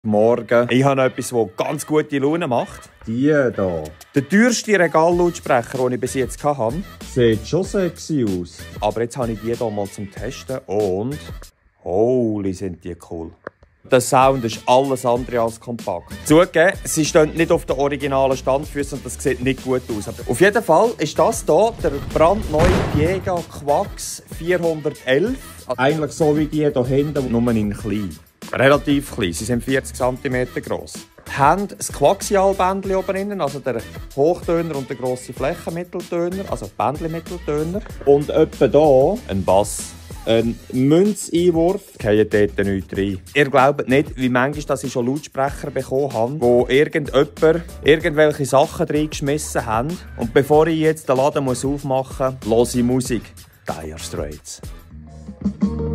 Morgen. Ich habe noch etwas, das ganz gute Laune macht. Die hier. Der teuerste Regallautsprecher, den ich bis jetzt hatte. Sieht schon sexy aus. Aber jetzt habe ich die hier mal zum Testen und... Holy, sind die cool. Der Sound ist alles andere als kompakt. Zugegeben, sie stehen nicht auf den originalen Standfüßen und das sieht nicht gut aus. Aber auf jeden Fall ist das hier der brandneue Piega Quax 411. Eigentlich so wie die hier hinten. Nur in klein. Relativ klein, sie sind 40 cm gross. Die haben das Quaxial-Bändchen oben innen, also der Hochtöner und der grosse Flächenmitteltöner, also Bändchen-Mitteltöner. Und etwa hier Ein Bass. ein Münzeinwurf. Fallen dort nichts rein. Ihr glaubt nicht, wie manchmal dass ich schon Lautsprecher bekommen habe, wo irgendjemand irgendwelche Sachen reingeschmissen haben. Und bevor ich jetzt den Laden aufmachen muss, höre ich Musik. Dire Straits.